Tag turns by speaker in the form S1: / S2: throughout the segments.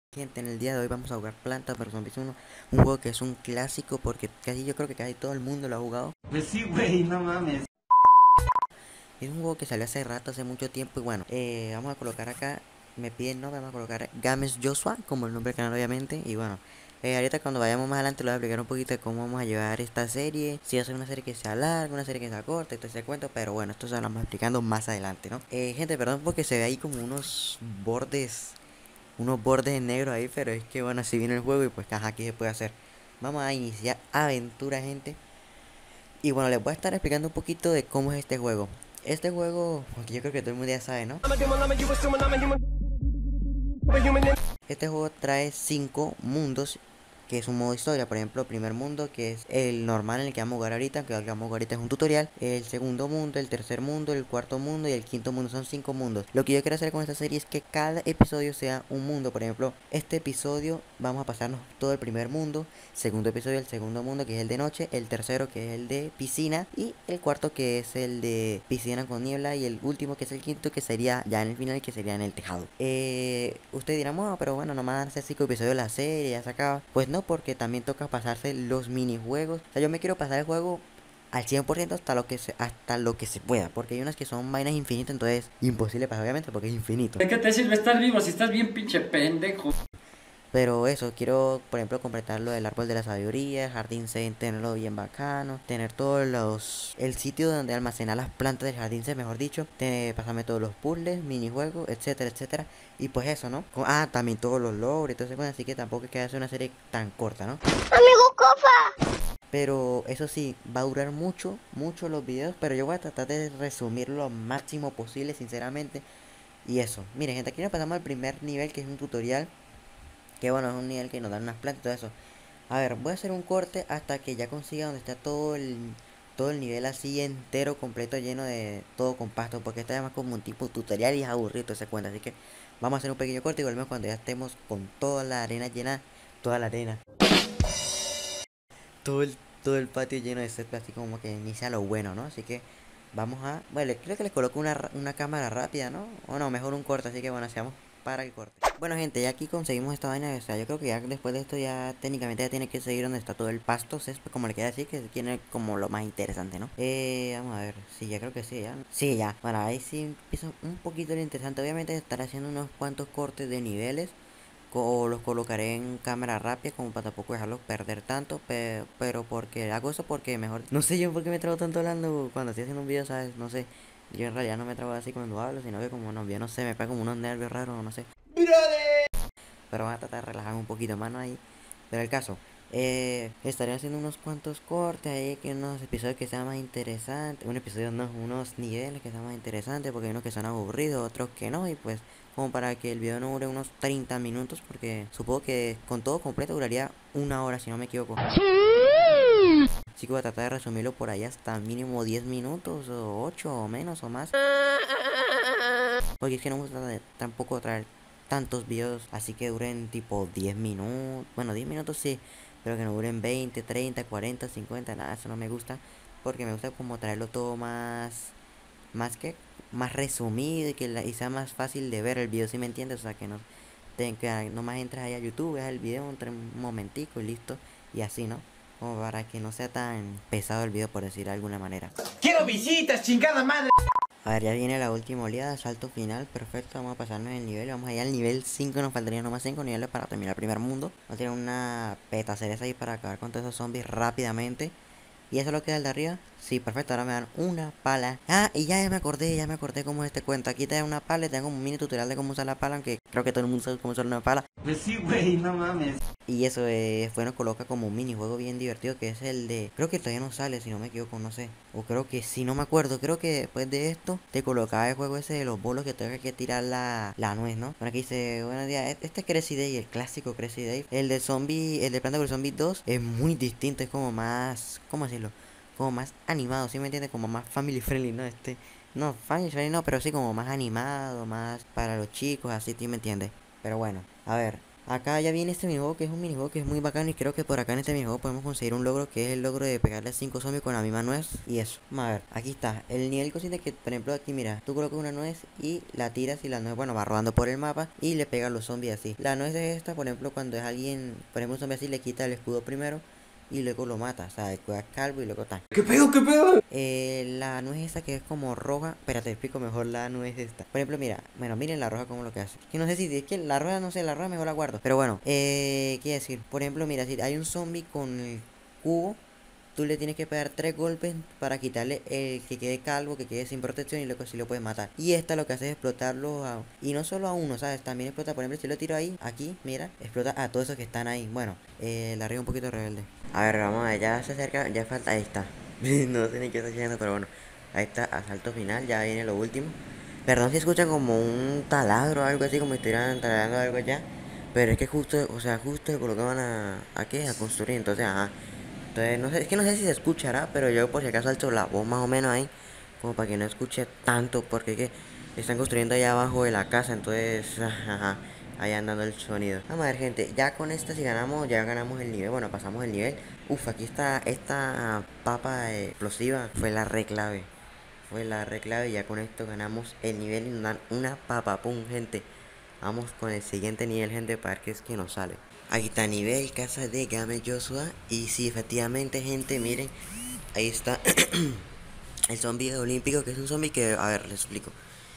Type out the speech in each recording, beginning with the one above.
S1: Gente, en el día de hoy vamos a jugar Planta vs Zombies 1, un juego que es un clásico porque yo creo que casi todo el mundo lo ha jugado.
S2: Pues sí, güey, no mames.
S1: Es un juego que salió hace rato, hace mucho tiempo y bueno, vamos a colocar acá, me piden no, vamos a colocar Games Joshua como el nombre del canal obviamente y bueno. Ahorita cuando vayamos más adelante les voy a explicar un poquito de cómo vamos a llevar esta serie. Si va a ser una serie que sea larga, una serie que sea corta, todo ese cuento. Pero bueno, esto se lo vamos explicando más adelante, ¿no? Gente, perdón porque se ve ahí como unos bordes en negro ahí, pero es que bueno, así viene el juego y pues caja, aquí se puede hacer. Vamos a iniciar aventura, gente. Y bueno, les voy a estar explicando un poquito de cómo es este juego. Este juego, porque yo creo que todo el mundo ya sabe, ¿no? Este juego trae 5 mundos, que es un modo historia. Por ejemplo, el primer mundo, que es el normal en el que vamos a jugar ahorita, que el que vamos a jugar ahorita es un tutorial. El segundo mundo, el tercer mundo, el cuarto mundo y el quinto mundo. Son 5 mundos. Lo que yo quiero hacer con esta serie es que cada episodio sea un mundo. Por ejemplo, este episodio vamos a pasarnos todo el primer mundo. Segundo episodio, el segundo mundo, que es el de noche. El tercero, que es el de piscina. Y el cuarto, que es el de piscina con niebla. Y el último, que es el quinto, que sería ya en el final, que sería en el tejado. Ustedes dirán, bueno, pero bueno, nomás hace 5 episodios de la serie, ya se acaba. Pues no, porque también toca pasarse los minijuegos. O sea, yo me quiero pasar el juego al 100% hasta lo que se pueda, porque hay unas que son vainas infinitas, entonces imposible pasar obviamente porque es infinito.
S2: ¿De qué te sirve estar vivo si estás bien pinche pendejo?
S1: Pero eso, quiero por ejemplo completar lo del árbol de la sabiduría, el jardín Zen, tenerlo bien bacano, tener el sitio donde almacenar las plantas del jardín Zen, mejor dicho, pasarme todos los puzzles, minijuegos, etcétera, etcétera. Y pues eso, ¿no? También todos los logros y todo eso, así que tampoco es que hacer una serie tan corta, ¿no?
S3: Amigo Cofa.
S1: Pero eso sí, va a durar mucho los videos, pero yo voy a tratar de resumir lo máximo posible, sinceramente. Y eso, miren gente, aquí nos pasamos al primer nivel, que es un tutorial, que bueno, es un nivel que nos dan unas plantas y todo eso. A ver, voy a hacer un corte hasta que ya consiga donde está todo el nivel así entero, completo, lleno de todo con pasto, porque está más como un tipo tutorial y es aburrido ese cuenta. Así que vamos a hacer un pequeño corte y volvemos cuando ya estemos con toda la arena llena, toda la arena, todo el patio lleno de césped, así como que inicia lo bueno, ¿no? Así que vamos a, bueno, creo que les coloco una cámara rápida, ¿no? O no, mejor un corte, así que bueno, hacemos para el corte. Bueno gente, ya aquí conseguimos esta vaina, o sea, yo creo que ya después de esto ya técnicamente ya tiene que seguir donde está todo el pasto, césped, como le queda decir, que tiene como lo más interesante, ¿no? Vamos a ver, sí, ya creo que sí, ya. Sí, ya, bueno, ahí sí empieza un poquito lo interesante, obviamente estaré haciendo unos cuantos cortes de niveles, o los colocaré en cámara rápida como para tampoco dejarlos perder tanto, pero porque hago eso porque mejor, no sé yo por qué me trago tanto hablando cuando estoy haciendo un video, ¿sabes? No sé, yo en realidad no me trago así cuando hablo, sino que como no, yo no sé, me pega como unos nervios raros, no sé. Pero vamos a tratar de relajar un poquito más, ¿no? Ahí. Pero el caso, estaré haciendo unos cuantos cortes ahí, que unos episodios que sean más interesantes, un episodio no, unos niveles que sean más interesantes, porque hay unos que son aburridos, otros que no, y pues como para que el video no dure unos 30 minutos, porque supongo que con todo completo duraría 1 hora, si no me equivoco. Así que voy a tratar de resumirlo por ahí hasta mínimo 10 minutos, o 8 o menos, o más. Porque es que no me gusta tampoco traer tantos videos así que duren tipo 10 minutos. Bueno, 10 minutos sí, pero que no duren 20, 30, 40, 50, nada, eso no me gusta. Porque me gusta como traerlo todo más resumido y y sea más fácil de ver el video, si me entiendes. O sea, que nomás entras ahí a YouTube, veas el video un momentico y listo. Y así, ¿no? Como para que no sea tan pesado el video, por decir de alguna manera.
S2: ¡Quiero visitas, chingada madre!
S1: A ver, ya viene la última oleada, salto final, perfecto, vamos a pasarnos el nivel, vamos allá al nivel 5, nos faltarían nomás 5 niveles para terminar el primer mundo. Vamos a tirar una peta cereza ahí para acabar con todos esos zombies rápidamente. ¿Y eso es lo que da el de arriba? Sí, perfecto, ahora me dan una pala. Y ya me acordé cómo es este cuento. Aquí te dan una pala y te dan como un mini tutorial de cómo usar la pala, aunque creo que todo el mundo sabe cómo usar una pala.
S2: Pues sí, güey, no mames.
S1: Y eso después nos coloca como un minijuego bien divertido, que es el de, creo que todavía no sale, si no me equivoco, no sé. O creo que sí, no me acuerdo. Creo que después de esto te colocaba el juego ese de los bolos que tengo que tirar la nuez, ¿no? Bueno, aquí dice, buenos días, este es Crazy Day, el clásico Crazy Day. El de Planta vs Zombie 2 es muy distinto, es como más, ¿cómo decirlo? Como más animado, ¿sí me entiendes? Como más family friendly, ¿no? No, family friendly no, pero sí como más animado, más para los chicos, así, ¿sí me entiendes? Pero bueno, a ver, Acá ya viene este minijuego que es un minijuego que es muy bacano y creo que por acá en este minijuego podemos conseguir un logro que es el logro de pegarle a 5 zombies con la misma nuez y eso. Vamos a ver, aquí está, el nivel consiste que, por ejemplo, aquí mira, tú colocas una nuez y la tiras y la nuez, bueno, va rodando por el mapa y le pega a los zombies así. La nuez es esta, por ejemplo, cuando es alguien, por ejemplo, un zombie así, le quita el escudo primero y luego lo mata, o sea, después es calvo y luego tal.
S2: ¿Qué pedo, qué pedo?
S1: La nuez esta que es como roja, espérate, te explico mejor la nuez esta. Por ejemplo, mira, bueno, miren la roja como lo que hace. Que no sé si es que la roja, no sé, la roja mejor la guardo. Pero bueno, quiere decir, por ejemplo, mira, si hay un zombie con el cubo, tú le tienes que pegar 3 golpes para quitarle el que quede calvo, que quede sin protección y luego sí lo puedes matar. Y esta lo que hace es explotarlo y no solo a uno, ¿sabes? También explota, por ejemplo, si lo tiro ahí, aquí, mira, explota a todos esos que están ahí. Bueno, la arriba un poquito rebelde. A ver, vamos a ver, ya se acerca, ya falta, ahí está. No sé ni qué está haciendo, pero bueno, ahí está, asalto final, ya viene lo último. Perdón si escuchan como un taladro o algo así, como si estuvieran taladrando algo allá. Pero es que justo, o sea, justo por lo que van ¿a qué? A construir, entonces, ajá. Entonces, no sé, es que no sé si se escuchará, pero yo por si acaso alzo la voz más o menos ahí, como para que no escuche tanto, porque es que están construyendo allá abajo de la casa, entonces, ajá, ahí andando el sonido. Vamos a ver, gente, ya con esta si ganamos, ya ganamos el nivel, bueno, pasamos el nivel. Uf, aquí está esta papa explosiva, fue la re clave. Fue la re clave y ya con esto ganamos el nivel y nos dan una papa, pum, gente. Vamos con el siguiente nivel, gente, para ver qué es que nos sale. Aquí está nivel casa de Game Joshua. Y sí, efectivamente, gente, miren. Ahí está el zombie olímpico, que es un zombie que, a ver, les explico.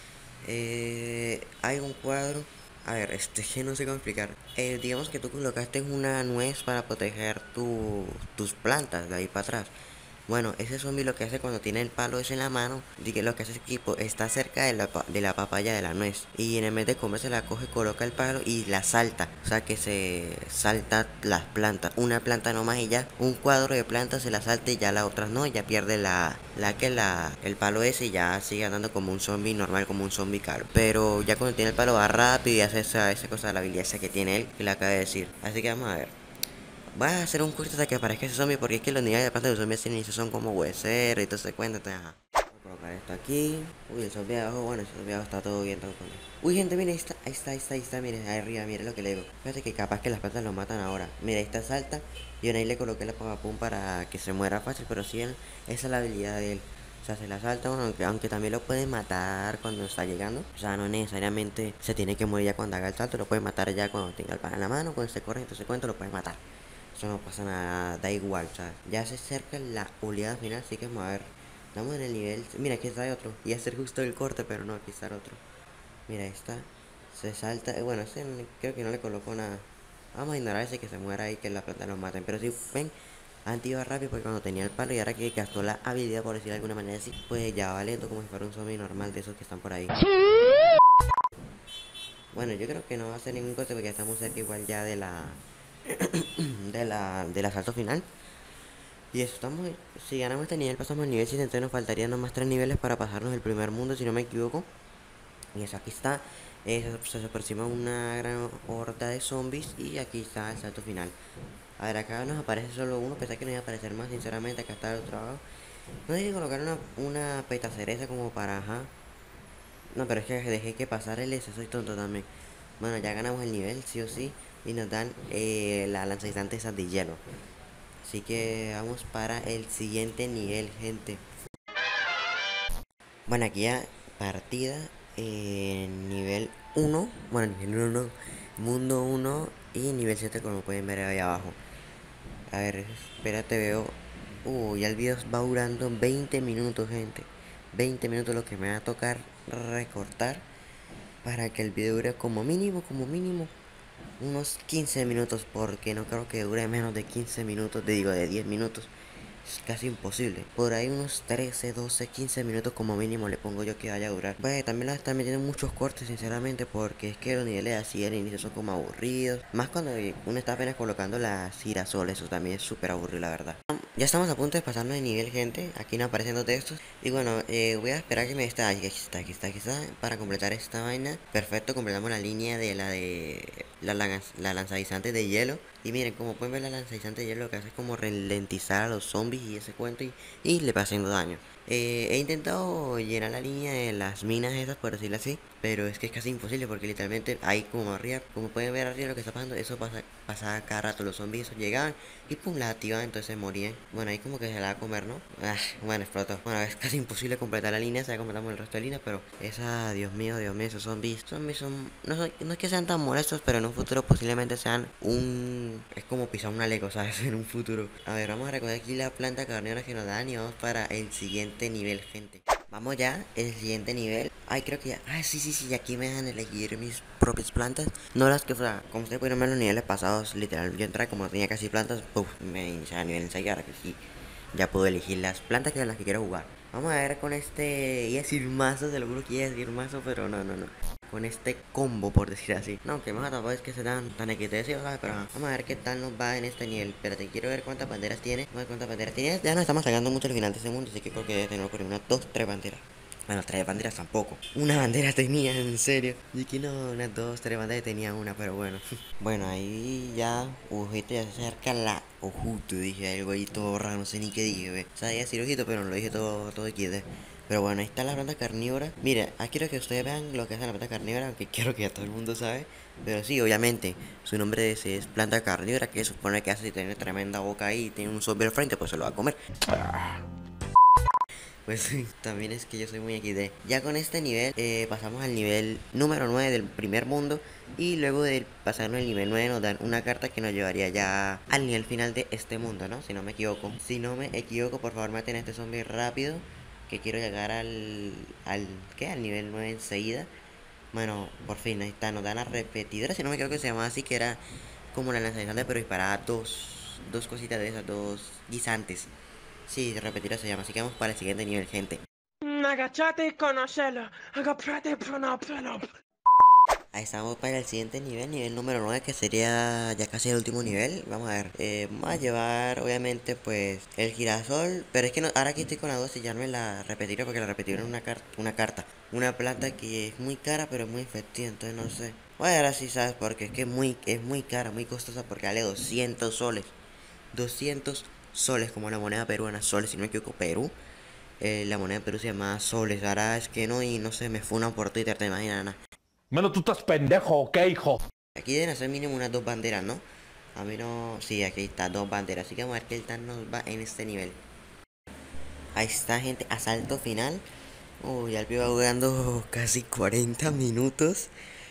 S1: Hay un cuadro. A ver, que no sé cómo explicar. Digamos que tú colocaste una nuez para proteger tus plantas de ahí para atrás. Bueno, ese zombie lo que hace cuando tiene el palo ese en la mano, lo que hace es que está cerca de la papaya de la nuez. Y en vez de comerse la coge, coloca el palo y la salta. O sea que se salta las plantas. Una planta nomás y ya. Un cuadro de plantas se la salta y ya las otras no. Ya pierde el palo ese y ya sigue andando como un zombie normal, como un zombie caro. Pero ya cuando tiene el palo va rápido y hace esa cosa de la habilidad esa que tiene él, que le acaba de decir. Así que vamos a ver. Voy a hacer un corte hasta que aparezca ese zombie porque es que los niveles de planta de los zombies al inicio son como hueseros y todo se cuenta, ajá. Voy a colocar esto aquí. Uy, el zombie de abajo, bueno, el zombie de abajo está todo bien, todo bien. Uy, gente, miren, ahí está, miren, ahí arriba, miren lo que le digo. Fíjate que capaz que las plantas lo matan ahora. Mira, ahí está salta. Y ahí le coloqué la pum para que se muera fácil, pero sí, esa es la habilidad de él. O sea, se la salta, bueno, aunque también lo puede matar cuando está llegando. O sea, no necesariamente se tiene que morir ya cuando haga el salto. Lo puede matar ya cuando tenga el pan en la mano, cuando se corre, entonces cuenta, lo puede matar. Eso no pasa nada, da igual, ¿sabes? Ya se acerca la oleada final, así que vamos a ver. Estamos en el nivel. Mira, aquí está otro. Y hacer justo el corte, pero no, aquí está otro. Mira, ahí está. Se salta. Bueno, ese creo que no le colocó nada. Vamos a ignorar ese que se muera ahí, que la planta lo maten. Pero si ven, antes iba rápido porque cuando tenía el palo y ahora que gastó la habilidad, por decir de alguna manera así, pues ya va lento como si fuera un zombie normal de esos que están por ahí. Bueno, yo creo que no va a hacer ningún corte porque ya estamos cerca igual ya de la del asalto final. Y eso, si ganamos este nivel pasamos al nivel 7, entonces nos faltarían nomás 3 niveles para pasarnos el primer mundo, si no me equivoco. Y eso, aquí está, se aproxima una gran horda de zombies y aquí está el salto final. A ver, acá nos aparece solo uno, pensé que no iba a aparecer más, sinceramente, acá está el otro lado. No sé si colocar una peta cereza como para, ajá. No, pero es que dejé que pasar el ese, soy tonto también. Bueno, ya ganamos el nivel, sí o sí, y nos dan la lanzaguisante esa de hielo. Así que vamos para el siguiente nivel, gente. Bueno, aquí ya partida nivel 1. Bueno, nivel 1 no. Mundo 1 y nivel 7 como pueden ver ahí abajo. A ver, espérate, veo. Ya el video va durando 20 minutos, gente. 20 minutos lo que me va a tocar recortar para que el video dure como mínimo unos 15 minutos, porque no creo que dure menos de 15 minutos, te digo, de 10 minutos. Es casi imposible. Por ahí unos 13, 12, 15 minutos como mínimo le pongo yo que vaya a durar. Pues también la están metiendo muchos cortes, sinceramente, porque es que los niveles así al inicio son como aburridos. Más cuando uno está apenas colocando las girasoles, eso también es súper aburrido, la verdad. Ya estamos a punto de pasarnos de nivel, gente. Aquí no aparecen los textos. Y bueno, voy a esperar que me está. Aquí está. Para completar esta vaina. Perfecto, completamos la línea de la lanzaguisante de hielo. Y miren, como pueden ver, la lanzaguisante de hielo lo que hace es como ralentizar a los zombies y ese cuento y le va haciendo daño. He intentado llenar la línea de las minas esas, por decirlo así, pero es que es casi imposible porque literalmente hay como arriba, como pueden ver arriba lo que está pasando, eso pasa cada rato, los zombies esos llegaban y pum, la activaban, entonces morían. Bueno, ahí como que se la va a comer, ¿no? Bueno, explotó. Bueno, es casi imposible completar la línea, se va completamos el resto de líneas, pero esa, Dios mío, esos zombies no es que sean tan molestos, pero en un futuro posiblemente sean es como pisar una Lego, ¿sabes? En un futuro. A ver, vamos a recoger aquí la planta carnívora que nos dan y vamos para el siguiente nivel, gente. Vamos ya, el siguiente nivel. Ay, creo que ya. Ah, sí, aquí me dejan elegir mis propias plantas. No las que, o sea, como ustedes pudieron ver en los niveles pasados, literal, yo entré como no tenía casi plantas, puf, me iniciaba a nivel enseguida, ahora que sí. Ya puedo elegir las plantas que son las que quiero jugar. Vamos a ver con este. Iba a decir mazo, se lo juro que iba a decir mazo, pero no. Con este combo, por decir así. No, que más tampoco es que se tan equitativo, ¿sabes? Pero vamos a ver qué tal nos va en este nivel. Espérate, quiero ver cuántas banderas tiene. Vamos a ver cuántas banderas tiene. Ya nos estamos sacando mucho al final de este mundo, así que creo que debe tener por ahí unas 2, 3 banderas. Bueno, 3 banderas tampoco. Una bandera tenía, en serio. Y que no, unas 2, 3 banderas tenía una, pero bueno. Bueno, ahí ya, ojito, ya se acerca la ojuto. Dije algo ahí todo raro, no sé ni qué dije, ve. O sea, decir ojito, pero no lo dije todo XD. Pero bueno, ahí está la planta carnívora. Mira, aquí quiero que ustedes vean lo que es la planta carnívora, aunque quiero que ya todo el mundo sabe. Pero sí, obviamente, su nombre es planta carnívora, que supone que hace si tiene tremenda boca ahí y tiene un zombie al frente, pues se lo va a comer. Pues también es que yo soy muy XD. Ya con este nivel pasamos al nivel número 9 del primer mundo. Y luego de pasarnos el nivel 9 nos dan una carta que nos llevaría ya al nivel final de este mundo, ¿no? Si no me equivoco. Si no me equivoco, por favor maten a este zombie rápido. Que quiero llegar ¿qué? Al nivel 9 enseguida. Bueno, por fin, ahí está. Nos dan la repetidora, si no me equivoco que se llamaba así. Que era como la lanzadizante, pero disparaba dos cositas de esas, dos guisantes. Sí, repetirá se llama, así que vamos para el siguiente nivel, gente.
S3: Agachate y conocelo. Agachate y conocelo.
S1: Ahí estamos para el siguiente nivel, nivel número 9, que sería ya casi el último nivel. Vamos a ver, vamos a llevar obviamente pues el girasol, pero es que ahora aquí estoy con la 2 y ya no me la repetiré porque la repetiré en una planta que es muy cara pero es muy efectiva, entonces no sé. Bueno, ahora sí sabes porque es que es muy cara, muy costosa porque vale 200 soles. 200 soles como la moneda peruana, soles si no me equivoco, Perú. La moneda de Perú se llama soles, ahora es que no y no sé, me funan por Twitter, te imaginas, nada.
S4: Menos tú estás pendejo, ¿ok, hijo?
S1: Aquí deben hacer mínimo unas 2 banderas, ¿no? A mí no... Sí, aquí está, 2 banderas. Así que vamos a ver qué tal nos va en este nivel. Ahí está, gente, asalto final. Uy, ya va jugando casi 40 minutos.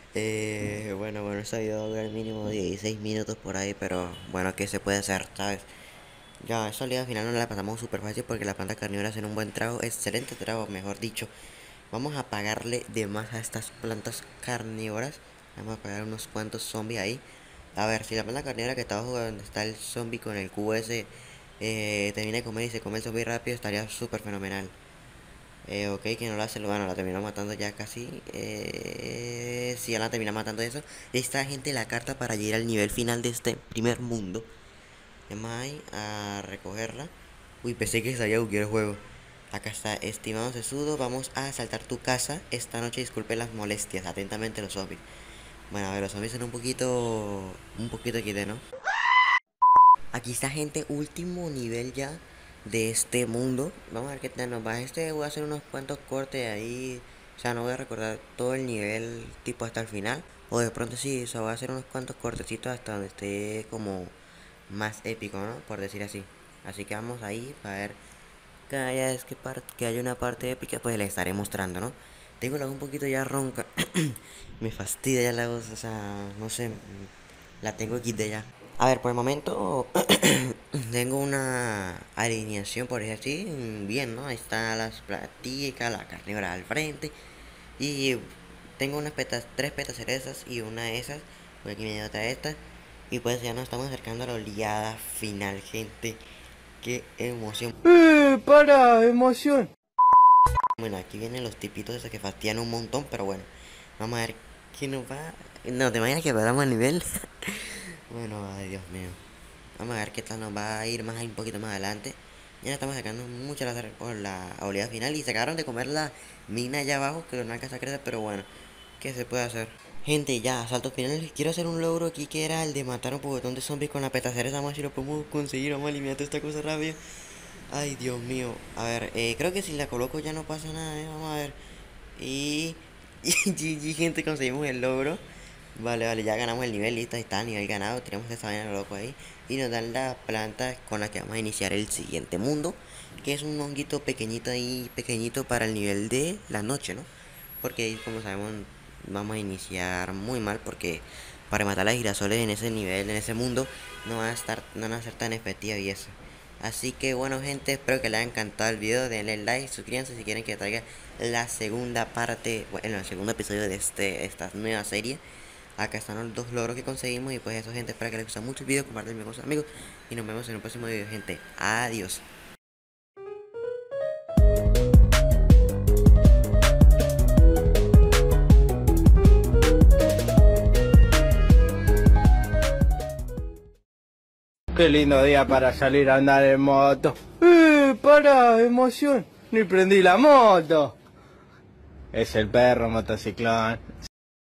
S1: Bueno, esta video va a durar mínimo 16 minutos por ahí, pero bueno, ¿qué se puede hacer, sabes? Ya, esta liga final no la pasamos súper fácil porque la planta carnívora hacen un buen trago, excelente trago, mejor dicho. Vamos a pagarle de más a estas plantas carnívoras. Vamos a pagar unos cuantos zombies ahí. A ver, si la planta carnívora que está abajo donde está el zombie con el cubo ese termina de comer y se come el zombie rápido, estaría súper fenomenal. Ok, que no la hace, bueno, la terminó matando ya casi. Si ya la termina matando eso. Esta gente la carta para llegar al nivel final de este primer mundo. Vamos ahí a recogerla. Uy, pensé que sabía buguear el juego. Acá está, estimado sesudo, vamos a asaltar tu casa esta noche, disculpe las molestias, atentamente los zombies. Bueno, a ver, los zombies son un poquito XD, ¿no? Aquí está, gente, último nivel ya de este mundo. Vamos a ver qué tal nos va. Voy a hacer unos cuantos cortes ahí. O sea, no voy a recordar todo el nivel tipo hasta el final. O de pronto sí, o sea, voy a hacer unos cuantos cortecitos hasta donde esté como más épico, ¿no? Por decir así. Así que vamos ahí para ver cada vez que haya una parte épica, pues la estaré mostrando, ¿no? Tengo la voz un poquito ya ronca. Me fastidia ya la voz, o sea, no sé. La tengo aquí de ya. A ver, por el momento tengo una alineación, por decir así, bien, ¿no? Ahí están las platicas, la carnívora al frente. Y tengo tres petas cerezas y una de esas. Por aquí me dio otra de estas. Y pues ya nos estamos acercando a la oleada final, gente. Qué emoción.
S3: Para, emoción.
S1: Bueno, aquí vienen los tipitos esos que fastidian un montón, pero bueno. Vamos a ver quién nos va. No, ¿te imaginas que perdamos el nivel? Bueno, ay, Dios mío. Vamos a ver qué tal nos va a ir un poquito más adelante. Ya estamos sacando mucho por la oleada final. Y se acabaron de comer la mina allá abajo, que no alcanza a crecer, pero bueno, ¿qué se puede hacer? Gente, ya, salto final. Quiero hacer un logro aquí que era el de matar un poquitón de zombies con la petacera. Vamos a ver si lo podemos conseguir. Vamos a eliminar toda esta cosa rápido. Ay, Dios mío. A ver, creo que si la coloco ya no pasa nada, vamos a ver. Y... GG, gente, conseguimos el logro. Vale, vale, ya ganamos el nivel, listo, ahí está, nivel ganado. Tenemos esa vaina loco ahí. Y nos dan la planta con la que vamos a iniciar el siguiente mundo. Que es un honguito pequeñito ahí, pequeñito para el nivel de la noche, ¿no? Porque ahí, como sabemos, vamos a iniciar muy mal. Porque para matar a las girasoles en ese nivel, en ese mundo, no van a ser tan efectivas y eso. Así que bueno, gente, espero que les haya encantado el video. Denle like, suscríbanse si quieren que traiga la segunda parte, bueno, el segundo episodio de esta nueva serie. Acá están los dos logros que conseguimos. Y pues eso, gente, espero que les guste mucho el video. Compartanlo con sus amigos. Y nos vemos en un próximo video, gente. Adiós.
S5: Qué lindo día para salir a andar en moto. Para, emoción. Ni prendí la moto. Es el perro motociclón.